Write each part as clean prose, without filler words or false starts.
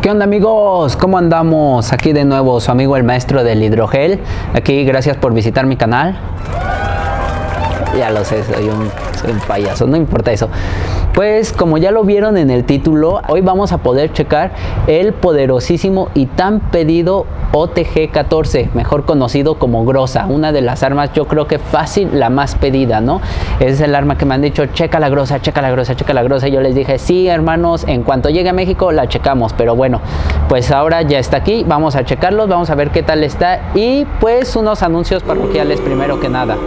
¿Qué onda, amigos? ¿Cómo andamos? Aquí de nuevo su amigo el maestro del hidrogel. Aquí, gracias por visitar mi canal. Ya lo sé, soy un payaso, no importa eso. Pues como ya lo vieron en el título, hoy vamos a poder checar el poderosísimo y tan pedido OTG-14, mejor conocido como Groza, una de las armas, yo creo que fácil la más pedida, ¿no? Es el arma que me han dicho, checa la Groza, checa la Groza, checa la Groza, y yo les dije, sí, hermanos, en cuanto llegue a México la checamos, pero bueno, pues ahora ya está aquí, vamos a checarlos, vamos a ver qué tal está, y pues unos anuncios parroquiales primero que nada.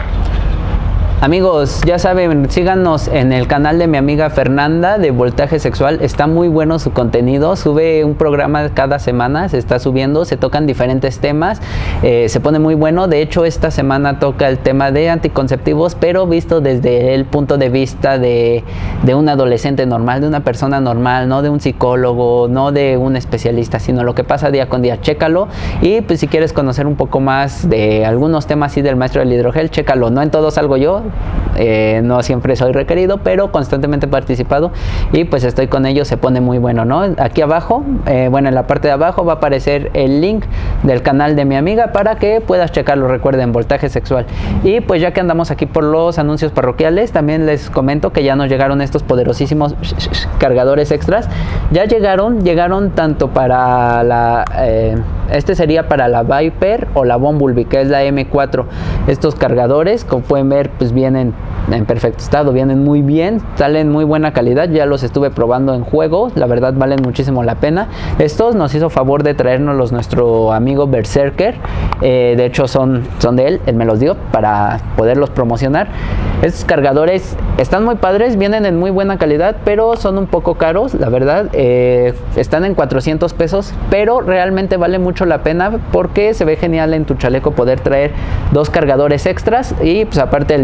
Amigos, ya saben, síganos en el canal de mi amiga Fernanda de Voltaje Sexual. Está muy bueno su contenido, sube un programa cada semana, se está subiendo, se tocan diferentes temas, se pone muy bueno. De hecho, esta semana toca el tema de anticonceptivos, pero visto desde el punto de vista de un adolescente normal, de una persona normal, no de un psicólogo, no de un especialista, sino lo que pasa día con día. Chécalo, y pues si quieres conocer un poco más de algunos temas así del maestro del hidrogel, chécalo. No en todo salgo yo. No siempre soy requerido, pero constantemente he participado y pues estoy con ellos, se pone muy bueno, ¿no? Aquí abajo, bueno, en la parte de abajo va a aparecer el link del canal de mi amiga para que puedas checarlo. Recuerden, Voltaje Sexual. Y pues ya que andamos aquí por los anuncios parroquiales, también les comento que ya nos llegaron estos poderosísimos cargadores extras. Ya llegaron tanto para la este sería para la Viper o la Bumblebee, que es la M4. Estos cargadores, como pueden ver, pues vienen en perfecto estado, vienen muy bien, salen muy buena calidad, ya los estuve probando en juego, la verdad valen muchísimo la pena. Estos nos hizo favor de traernos nuestro amigo Berserker, de hecho son de él me los dio para poderlos promocionar. Estos cargadores están muy padres, vienen en muy buena calidad, pero son un poco caros, la verdad. Están en 400 pesos, pero realmente vale mucho la pena porque se ve genial en tu chaleco poder traer dos cargadores extras y pues aparte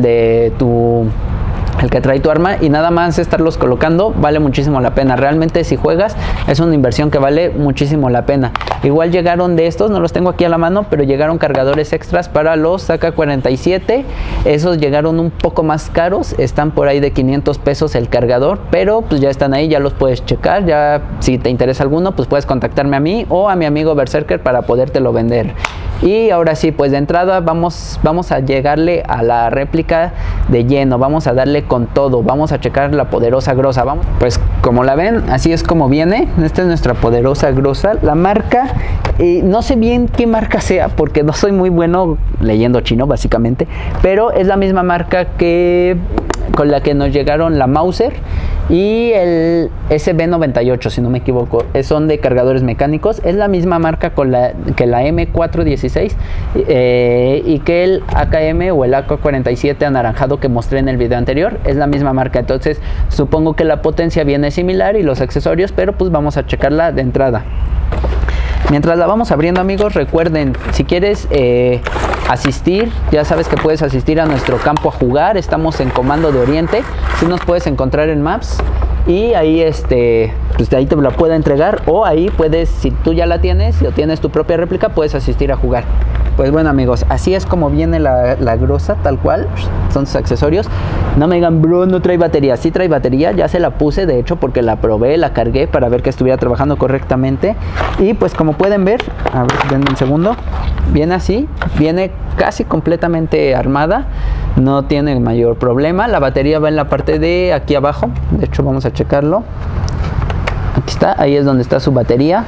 el que trae tu arma, y nada más estarlos colocando vale muchísimo la pena. Realmente si juegas es una inversión que vale muchísimo la pena. Igual llegaron de estos, no los tengo aquí a la mano, pero llegaron cargadores extras para los AK-47. Esos llegaron un poco más caros, están por ahí de 500 pesos el cargador, pero pues ya están ahí, ya los puedes checar. Ya si te interesa alguno, pues puedes contactarme a mí o a mi amigo Berserker para podértelo vender. Y ahora sí, pues de entrada vamos a llegarle a la réplica de lleno, vamos a darle con todo, vamos a checar la poderosa Groza. Vamos, pues como la ven, así es como viene. Esta es nuestra poderosa Groza. La marca, no sé bien qué marca sea porque no soy muy bueno leyendo chino básicamente, pero es la misma marca con la que nos llegaron la Mauser y el SB98, si no me equivoco. Son de cargadores mecánicos. Es la misma marca que la M416 y que el AKM o el AK-47 anaranjado que mostré en el video anterior. Es la misma marca, entonces supongo que la potencia viene similar y los accesorios, pero pues vamos a checarla de entrada. Mientras la vamos abriendo, amigos, recuerden, si quieres asistir, ya sabes que puedes asistir a nuestro campo a jugar. Estamos en Comando de Oriente, si nos puedes encontrar en Maps y ahí pues de ahí te la puedo entregar, o ahí puedes, si tú ya la tienes o tienes tu propia réplica, puedes asistir a jugar. Pues bueno, amigos, así es como viene la Groza, tal cual, son sus accesorios. No me digan, bro, no trae batería. Sí trae batería, ya se la puse, de hecho, porque la probé, la cargué para ver que estuviera trabajando correctamente. Y pues como pueden ver, a ver, denme un segundo, viene así, viene casi completamente armada, no tiene mayor problema. La batería va en la parte de aquí abajo, de hecho vamos a checarlo. Aquí está, ahí es donde está su batería.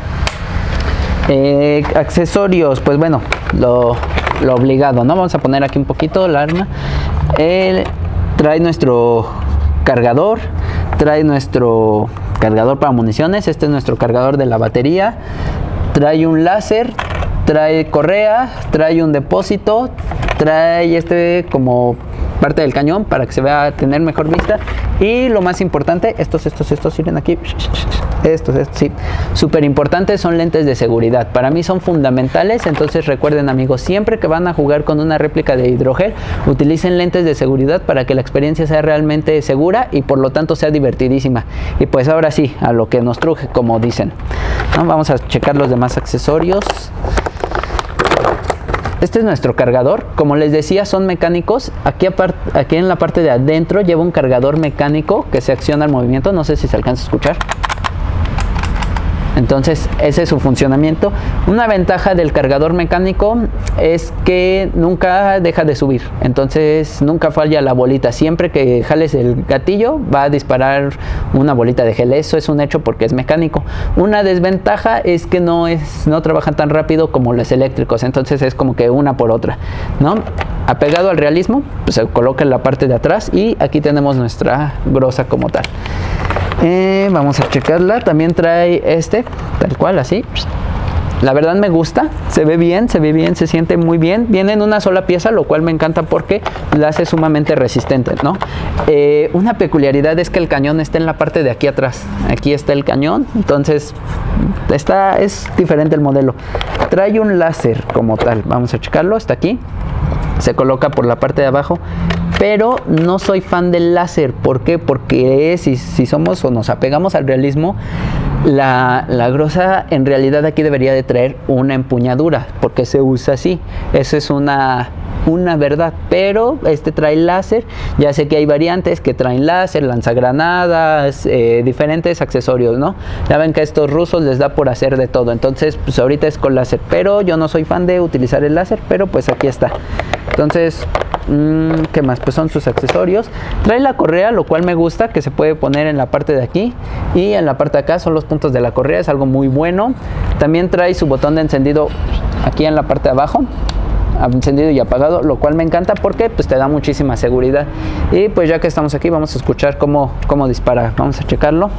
Accesorios, pues bueno, lo obligado, ¿no? Vamos a poner aquí un poquito la arma. Trae nuestro cargador, trae nuestro cargador para municiones. Este es nuestro cargador de la batería. Trae un láser, trae correa, trae un depósito, trae como parte del cañón para que se vea, a tener mejor vista. Y lo más importante, estos miren aquí, estos sí, súper importantes, son lentes de seguridad. Para mí son fundamentales, entonces recuerden, amigos, siempre que van a jugar con una réplica de hidrogel, utilicen lentes de seguridad para que la experiencia sea realmente segura y por lo tanto sea divertidísima. Y pues ahora sí, a lo que nos truje, como dicen, ¿no? Vamos a checar los demás accesorios. Este es nuestro cargador, como les decía, son mecánicos. Aquí en la parte de adentro lleva un cargador mecánico que se acciona al movimiento, no sé si se alcanza a escuchar. Entonces ese es su funcionamiento. Una ventaja del cargador mecánico es que nunca deja de subir, entonces nunca falla la bolita. Siempre que jales el gatillo va a disparar una bolita de gel. Eso es un hecho porque es mecánico. Una desventaja es que no trabajan tan rápido como los eléctricos, entonces es como que una por otra, ¿no? Apegado al realismo, pues se coloca en la parte de atrás y aquí tenemos nuestra grosa como tal. Vamos a checarla. También trae tal cual, así. La verdad me gusta, se ve bien, se siente muy bien. Viene en una sola pieza, lo cual me encanta porque la hace sumamente resistente, ¿no? Una peculiaridad es que el cañón está en la parte de aquí atrás. Aquí está el cañón, entonces es diferente el modelo. Trae un láser como tal, vamos a checarlo, está aquí. Se coloca por la parte de abajo, pero no soy fan del láser. ¿Por qué? Porque si somos o nos apegamos al realismo, la grosa en realidad aquí debería de traer una empuñadura, porque se usa así. Eso es una verdad, pero trae láser. Ya sé que hay variantes que traen láser, lanzagranadas, diferentes accesorios, ¿no? Ya ven que a estos rusos les da por hacer de todo, entonces pues ahorita es con láser, pero yo no soy fan de utilizar el láser, pero pues aquí está. Entonces, ¿qué más? Pues son sus accesorios. Trae la correa, lo cual me gusta, que se puede poner en la parte de aquí y en la parte de acá son los puntos de la correa, es algo muy bueno. También trae su botón de encendido aquí en la parte de abajo, encendido y apagado, lo cual me encanta porque pues te da muchísima seguridad. Y pues ya que estamos aquí, vamos a escuchar cómo dispara. Vamos a checarlo.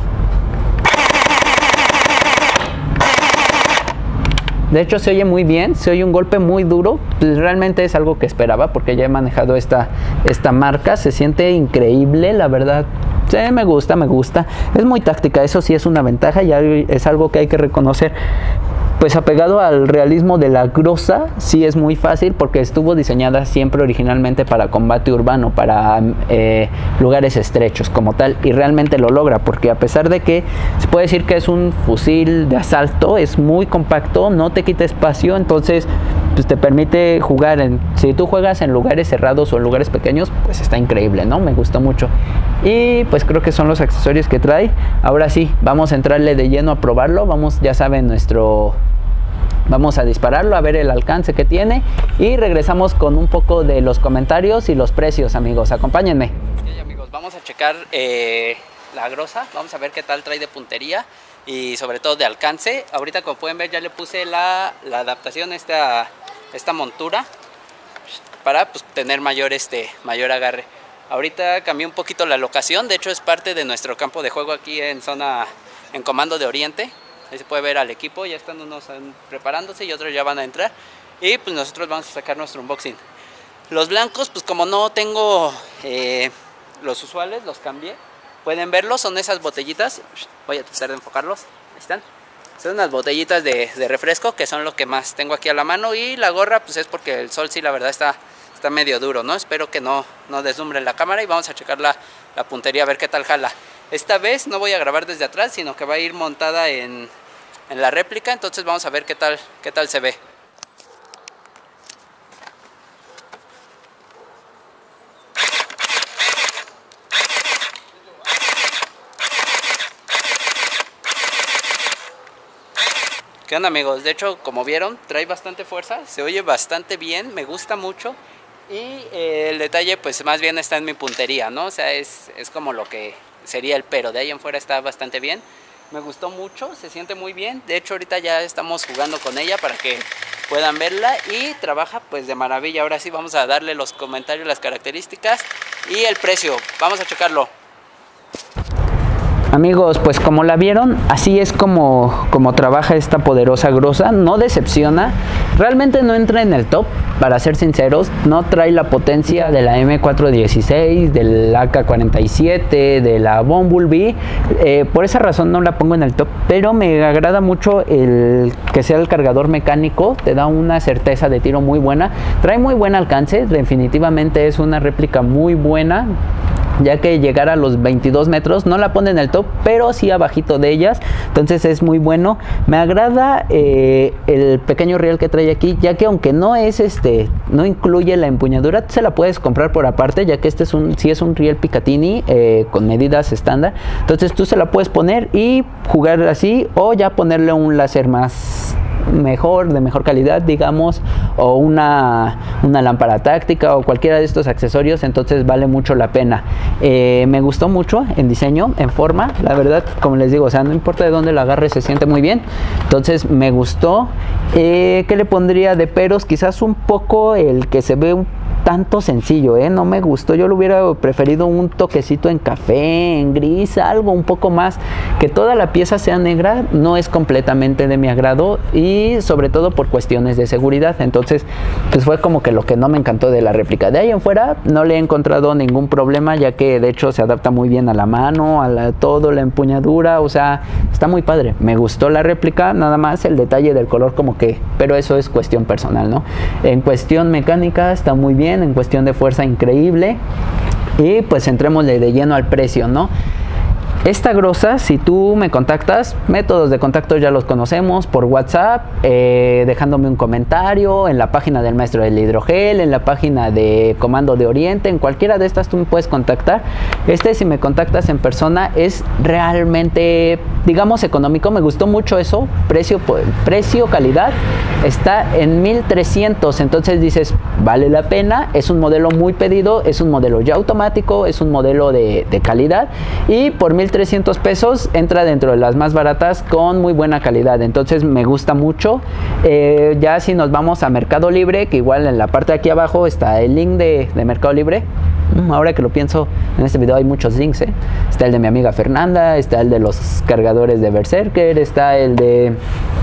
De hecho se oye muy bien, se oye un golpe muy duro. Pues realmente es algo que esperaba porque ya he manejado esta marca. Se siente increíble, la verdad. Sí, me gusta. Es muy táctica, eso sí es una ventaja, ya es algo que hay que reconocer. Pues apegado al realismo de la grosa, sí es muy fácil porque estuvo diseñada siempre originalmente para combate urbano, para lugares estrechos como tal, y realmente lo logra porque a pesar de que se puede decir que es un fusil de asalto, es muy compacto, no te quita espacio, entonces pues te permite jugar si tú juegas en lugares cerrados o en lugares pequeños, pues está increíble, ¿no? Me gustó mucho. Y pues creo que son los accesorios que trae. Ahora sí, vamos a entrarle de lleno a probarlo. Ya saben, vamos a dispararlo, a ver el alcance que tiene y regresamos con un poco de los comentarios y los precios, amigos. Acompáñenme. Ok, amigos, vamos a checar la grosa, vamos a ver qué tal trae de puntería y sobre todo de alcance. Ahorita, como pueden ver, ya le puse la adaptación, esta montura para pues, tener mayor agarre. Ahorita cambié un poquito la locación, de hecho es parte de nuestro campo de juego aquí en Comando de Oriente. Ahí se puede ver al equipo, ya están unos preparándose y otros ya van a entrar. Y pues nosotros vamos a sacar nuestro unboxing. Los blancos, pues como no tengo los usuales, los cambié. Pueden verlos, son esas botellitas. Voy a tratar de enfocarlos. Ahí están. Son unas botellitas de refresco que son lo que más tengo aquí a la mano. Y la gorra, pues es porque el sol sí, la verdad está medio duro, ¿no? Espero que no deslumbre la cámara y vamos a checar la puntería, a ver qué tal jala. Esta vez no voy a grabar desde atrás, sino que va a ir montada en la réplica, entonces vamos a ver qué tal se ve. ¿Qué onda, amigos? De hecho, como vieron, trae bastante fuerza, se oye bastante bien, me gusta mucho. Y el detalle pues más bien está en mi puntería, ¿no? O sea, es como lo que sería el pero. De ahí en fuera está bastante bien. Me gustó mucho, se siente muy bien. De hecho ahorita ya estamos jugando con ella para que puedan verla. Y trabaja pues de maravilla. Ahora sí vamos a darle los comentarios, las características y el precio. Vamos a checarlo. Amigos, pues como la vieron, así es como trabaja esta poderosa grosa. No decepciona, realmente no entra en el top, para ser sinceros. No trae la potencia de la M416, del AK-47, de la Bumblebee. Por esa razón no la pongo en el top, pero me agrada mucho el que sea el cargador mecánico. Te da una certeza de tiro muy buena. Trae muy buen alcance, definitivamente es una réplica muy buena. ya que llegar a los 22 metros, no la pone en el top, pero sí abajito de ellas, entonces es muy bueno. Me agrada el pequeño riel que trae aquí, ya que aunque no es no incluye la empuñadura, se la puedes comprar por aparte, ya que sí es un riel Picatinny con medidas estándar, entonces tú se la puedes poner y jugar así, o ya ponerle un láser de mejor calidad, digamos, o una lámpara táctica o cualquiera de estos accesorios, entonces vale mucho la pena. Me gustó mucho en diseño, en forma, la verdad, como les digo, o sea, no importa de dónde la agarre, se siente muy bien, entonces me gustó. ¿Qué le pondría de peros? Quizás un poco el que se ve un tanto sencillo, no me gustó. Yo lo hubiera preferido un toquecito en café, en gris, algo un poco más, que toda la pieza sea negra, no es completamente de mi agrado, y sobre todo por cuestiones de seguridad. Entonces pues fue como que lo que no me encantó de la réplica. De ahí en fuera no le he encontrado ningún problema, ya que de hecho se adapta muy bien a la mano, todo, la empuñadura, o sea, está muy padre. Me gustó la réplica, nada más el detalle del color como que, pero eso es cuestión personal, ¿no? En cuestión mecánica está muy bien, en cuestión de fuerza increíble. Y pues entrémosle de lleno al precio, ¿no? Esta grosa, si tú me contactas, métodos de contacto ya los conocemos, por WhatsApp, dejándome un comentario, en la página del Maestro del Hidrogel, en la página de Comando de Oriente, en cualquiera de estas tú me puedes contactar. Si me contactas en persona, es realmente, digamos, económico. Me gustó mucho eso, precio, calidad, está en 1300, entonces dices, vale la pena. Es un modelo muy pedido, es un modelo ya automático, es un modelo de calidad, y por 1300 pesos entra dentro de las más baratas con muy buena calidad, entonces me gusta mucho. Ya si nos vamos a Mercado Libre, que igual en la parte de aquí abajo está el link de Mercado Libre. Ahora que lo pienso, en este video hay muchos links, está el de mi amiga Fernanda, está el de los cargadores de Berserker, está el de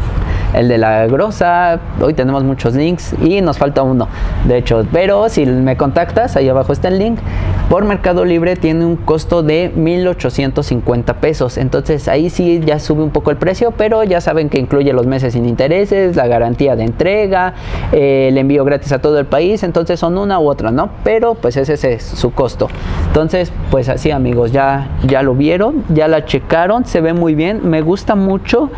la grosa. Hoy tenemos muchos links y nos falta uno, de hecho, pero si me contactas, ahí abajo está el link. Por Mercado Libre tiene un costo de 1850 pesos, entonces ahí sí ya sube un poco el precio, pero ya saben que incluye los meses sin intereses, la garantía de entrega, el envío gratis a todo el país, entonces son una u otra, ¿no? Pero pues ese es su costo. Entonces pues así, amigos, ya lo vieron, ya la checaron, se ve muy bien, me gusta mucho.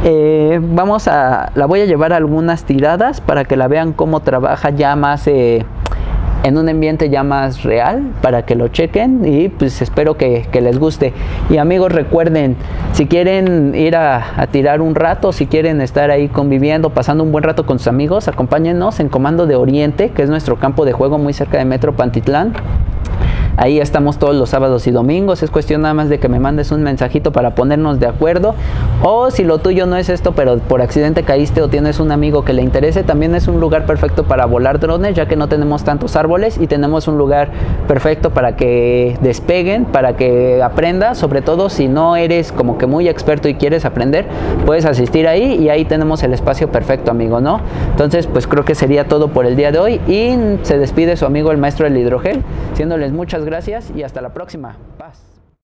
La voy a llevar a algunas tiradas para que la vean cómo trabaja ya más en un ambiente ya más real, para que lo chequen, y pues espero que les guste. Y amigos, recuerden, si quieren ir a tirar un rato, si quieren estar ahí conviviendo, pasando un buen rato con sus amigos, acompáñennos en Comando de Oriente, que es nuestro campo de juego muy cerca de Metro Pantitlán. Ahí estamos todos los sábados y domingos. Es cuestión nada más de que me mandes un mensajito para ponernos de acuerdo. O si lo tuyo no es esto, pero por accidente caíste o tienes un amigo que le interese, también es un lugar perfecto para volar drones, ya que no tenemos tantos árboles y tenemos un lugar perfecto para que despeguen, para que aprendas. Sobre todo si no eres como que muy experto y quieres aprender, puedes asistir ahí, y ahí tenemos el espacio perfecto, amigo, ¿no? Entonces pues creo que sería todo por el día de hoy, y se despide su amigo el Maestro del Hidrogel, diciéndoles muchas gracias y hasta la próxima. Paz.